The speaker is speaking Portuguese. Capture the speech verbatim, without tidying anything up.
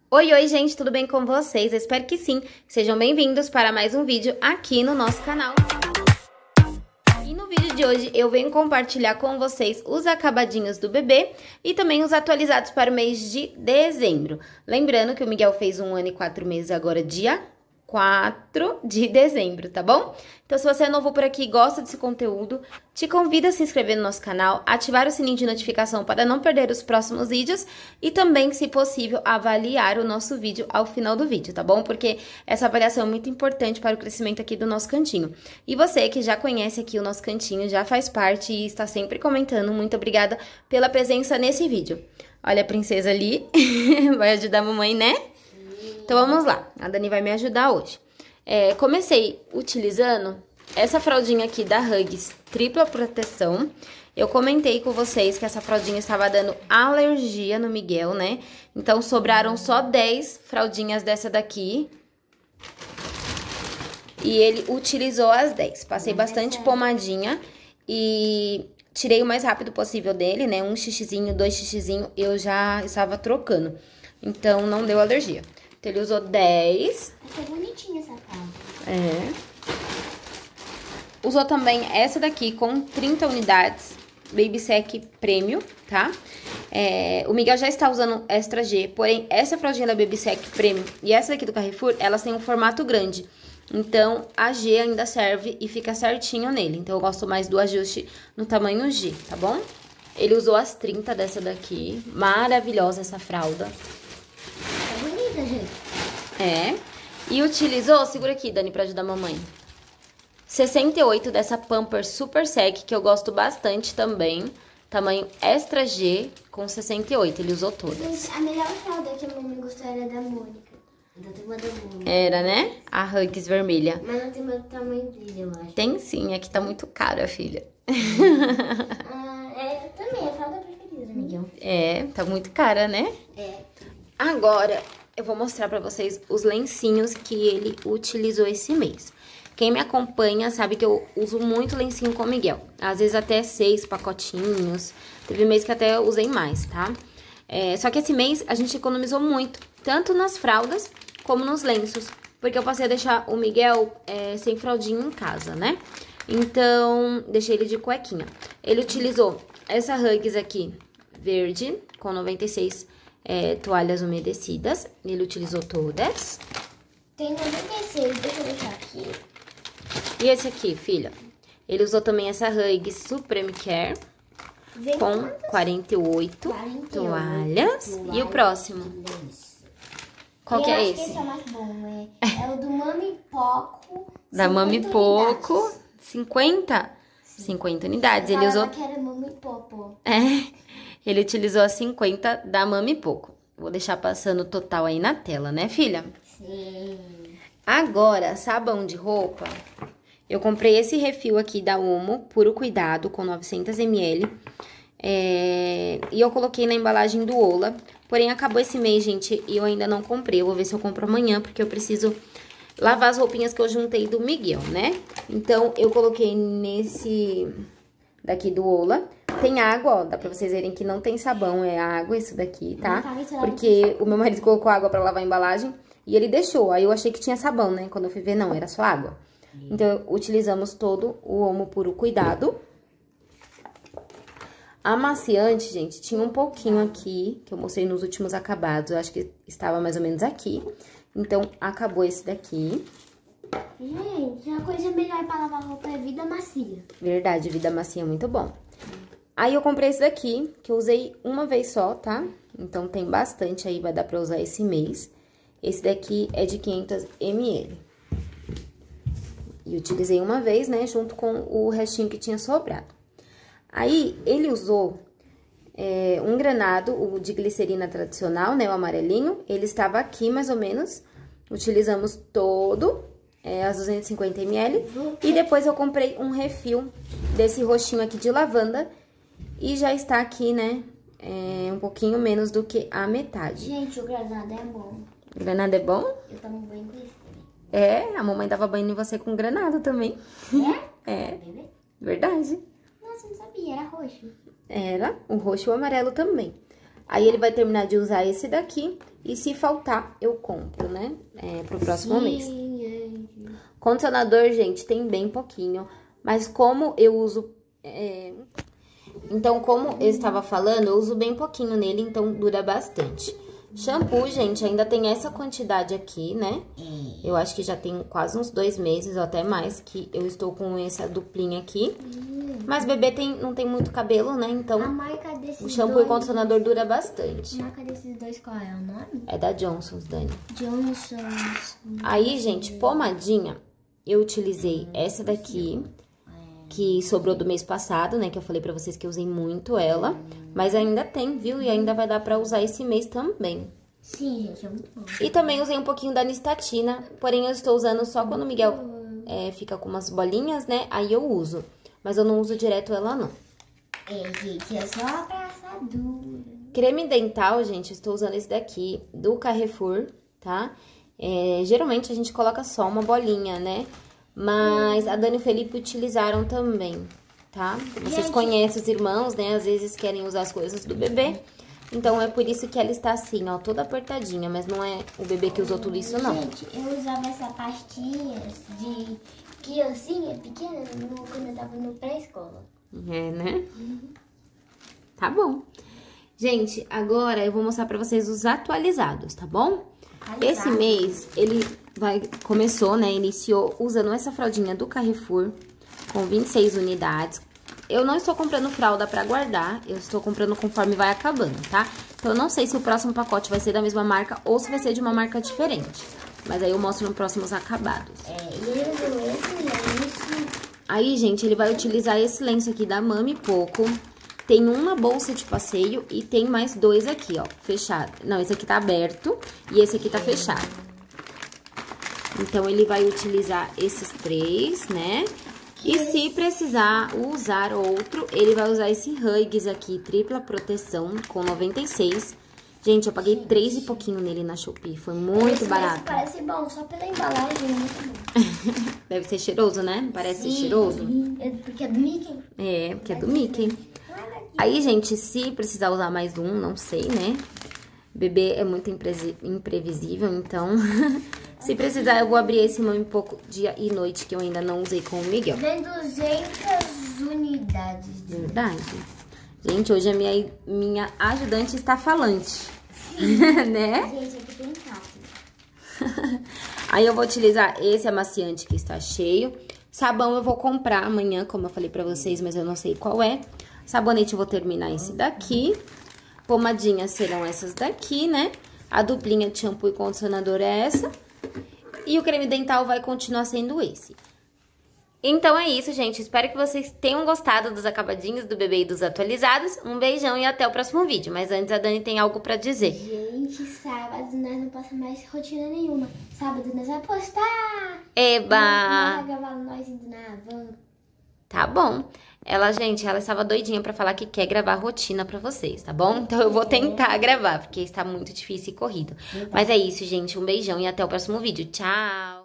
Oi, oi, gente, tudo bem com vocês? Eu espero que sim. Sejam bem-vindos para mais um vídeo aqui no nosso canal. E no vídeo de hoje eu venho compartilhar com vocês os acabadinhos do bebê e também os atualizados para o mês de dezembro. Lembrando que o Miguel fez um ano e quatro meses agora, dia quatro de dezembro, tá bom? Então, se você é novo por aqui e gosta desse conteúdo, te convido a se inscrever no nosso canal, ativar o sininho de notificação para não perder os próximos vídeos e também, se possível, avaliar o nosso vídeo ao final do vídeo, tá bom? Porque essa avaliação é muito importante para o crescimento aqui do nosso cantinho. E você que já conhece aqui o nosso cantinho, já faz parte e está sempre comentando, muito obrigada pela presença nesse vídeo. Olha a princesa ali, vai ajudar a mamãe, né? Então, vamos lá. A Dani vai me ajudar hoje. É, comecei utilizando essa fraldinha aqui da Huggies Tripla Proteção. Eu comentei com vocês que essa fraldinha estava dando alergia no Miguel, né? Então, sobraram só dez fraldinhas dessa daqui. E ele utilizou as dez. Passei bastante pomadinha e tirei o mais rápido possível dele, né? Um xixizinho, dois xixizinhos, eu já estava trocando. Então, não deu alergia. Então, ele usou dez. Achei bonitinha essa fralda. É. Usou também essa daqui com trinta unidades, Baby Sec Premium, tá? É, o Miguel já está usando Extra G, porém, essa fraldinha da Baby Sec Premium e essa daqui do Carrefour, elas têm um formato grande. Então, a G ainda serve e fica certinho nele. Então, eu gosto mais do ajuste no tamanho G, tá bom? Ele usou as trinta dessa daqui. Maravilhosa essa fralda. Gente. É. E utilizou, segura aqui, Dani, pra ajudar a mamãe. sessenta e oito dessa Pampers Super Sec, que eu gosto bastante também. Tamanho Extra G, com sessenta e oito. Ele usou todas. Gente, a melhor fralda que a mamãe gostou era da Mônica. Da turma da Mônica. Era, né? A Huggies vermelha. Mas não tem o tamanho dele, eu acho. Tem sim, aqui tá muito caro, a filha. ah, é também, a fralda preferida, Miguel. É, tá muito cara, né? É. Agora, eu vou mostrar pra vocês os lencinhos que ele utilizou esse mês. Quem me acompanha sabe que eu uso muito lencinho com o Miguel. Às vezes até seis pacotinhos. Teve mês que até eu usei mais, tá? É, só que esse mês a gente economizou muito. Tanto nas fraldas como nos lenços. Porque eu passei a deixar o Miguel é, sem fraldinha em casa, né? Então, deixei ele de cuequinha. Ele utilizou essa Huggies aqui, verde, com noventa e seis É, toalhas umedecidas. Ele utilizou todas. Tem noventa e seis, deixa eu deixar aqui. E esse aqui, filha? Ele usou também essa Huggies Supreme Care. Vê Com quantas? quarenta e oito, quarenta e oito toalhas. toalhas. E o próximo? Qual eu que é acho esse? Que esse é o mais bom. É, é o do Mami Poco. Da Mami Poco. cinquenta? cinquenta unidades. Ele usou... que era Mami Popo. É... Ele utilizou as cinquenta da Mami Poco. Vou deixar passando o total aí na tela, né, filha? Sim. Agora, sabão de roupa. Eu comprei esse refil aqui da Omo, Puro Cuidado, com novecentos mililitros. É... E eu coloquei na embalagem do Ola. Porém, acabou esse mês, gente, e eu ainda não comprei. Eu vou ver se eu compro amanhã, porque eu preciso lavar as roupinhas que eu juntei do Miguel, né? Então, eu coloquei nesse daqui do Ola. Tem água, ó, dá pra vocês verem que não tem sabão, é água isso daqui, tá? Porque o meu marido colocou água pra lavar a embalagem e ele deixou. Aí eu achei que tinha sabão, né? Quando eu fui ver, não, era só água. Então, utilizamos todo o Omo Puro Cuidado. Amaciante, gente, tinha um pouquinho aqui, que eu mostrei nos últimos acabados. Eu acho que estava mais ou menos aqui. Então, acabou esse daqui. Gente, a coisa melhor pra lavar roupa é Vida Macia. Verdade, Vida Macia é muito bom. Aí, eu comprei esse daqui, que eu usei uma vez só, tá? Então, tem bastante aí, vai dar pra usar esse mês. Esse daqui é de quinhentos mililitros. E utilizei uma vez, né, junto com o restinho que tinha sobrado. Aí, ele usou é, um granado, o de glicerina tradicional, né, o amarelinho. Ele estava aqui, mais ou menos. Utilizamos todo, é, as duzentos e cinquenta mililitros. E depois eu comprei um refil desse roxinho aqui de lavanda. E já está aqui, né, é, um pouquinho menos do que a metade. Gente, o granado é bom. O granado é bom? Eu tomo banho com isso também. É, a mamãe dava banho em você com granado também. É? É, verdade. Nossa, não sabia, era roxo. Era, o roxo e o amarelo também. Aí ele vai terminar de usar esse daqui. E se faltar, eu compro, né? É, pro próximo Sim, mês. é. Condicionador, gente, tem bem pouquinho. Mas como eu uso... É... Então, como eu estava falando, eu uso bem pouquinho nele, então dura bastante. Shampoo, gente, ainda tem essa quantidade aqui, né? Eu acho que já tem quase uns dois meses ou até mais que eu estou com essa duplinha aqui. Mas bebê tem, não tem muito cabelo, né? Então, A marca desses o shampoo dois, e condicionador dura bastante. A marca desses dois, qual é o nome? É da Johnson's, Dani. Johnson's. Aí, gente, pomadinha, eu utilizei essa daqui, que sobrou do mês passado, né? Que eu falei pra vocês que eu usei muito ela. Mas ainda tem, viu? E ainda vai dar pra usar esse mês também. Sim, gente, é muito bom. E também usei um pouquinho da Nistatina, porém eu estou usando só quando o Miguel é, fica com umas bolinhas, né? Aí eu uso. Mas eu não uso direto ela, não. É, gente, é só abraçadura. Creme dental, gente, estou usando esse daqui, do Carrefour, tá? É, geralmente a gente coloca só uma bolinha, né? Mas a Dani e o Felipe utilizaram também, tá? Vocês Gente, conhecem os irmãos, né? Às vezes querem usar as coisas do bebê. Então, é por isso que ela está assim, ó, toda apertadinha. Mas não é o bebê que usou tudo isso, não. Gente, eu usava essa pastinha de criancinha pequena no, quando eu tava no pré-escola. É, né? Tá bom. Gente, agora eu vou mostrar pra vocês os atualizados, tá bom? Esse mês, ele vai, começou, né? Iniciou usando essa fraldinha do Carrefour com vinte e seis unidades. Eu não estou comprando fralda pra guardar, eu estou comprando conforme vai acabando, tá? Então, eu não sei se o próximo pacote vai ser da mesma marca ou se vai ser de uma marca diferente. Mas aí eu mostro nos próximos acabados. É, e ele usou esse lenço. Aí, gente, ele vai utilizar esse lenço aqui da Mami Poco. Tem uma bolsa de passeio e tem mais dois aqui, ó, fechado. Não, esse aqui tá aberto e esse aqui tá fechado. Então, ele vai utilizar esses três, né? E se precisar usar outro, ele vai usar esse Huggies aqui, tripla proteção, com noventa e seis. Gente, eu paguei três e pouquinho nele na Shopee, foi muito esse barato. Parece bom, só pela embalagem, é muito bom. Deve ser cheiroso, né? Parece Sim, cheiroso. É porque é do Mickey. É, porque é do Mickey. Aí, gente, se precisar usar mais um, não sei, né? Bebê é muito imprevisível, então... Se precisar, eu vou abrir esse Mami Poco dia e noite, que eu ainda não usei com o Miguel. Vem duzentas unidades. Verdade. Gente, hoje a minha, minha ajudante está falante. Né? Gente, aqui tem cápsula. Aí eu vou utilizar esse amaciante que está cheio. Sabão eu vou comprar amanhã, como eu falei pra vocês, mas eu não sei qual é. Sabonete eu vou terminar esse daqui. Pomadinhas serão essas daqui, né? A duplinha de shampoo e condicionador é essa. E o creme dental vai continuar sendo esse. Então é isso, gente. Espero que vocês tenham gostado dos acabadinhos do bebê e dos atualizados. Um beijão e até o próximo vídeo. Mas antes a Dani tem algo pra dizer. Gente, sábado nós não passamos mais rotina nenhuma. Sábado nós vamos postar. Eba! Nós vamos gravar nós indo na van. Tá bom. Ela, gente, ela estava doidinha pra falar que quer gravar rotina pra vocês, tá bom? Então eu vou tentar gravar, porque está muito difícil e corrido. Mas é isso, gente. Um beijão e até o próximo vídeo. Tchau!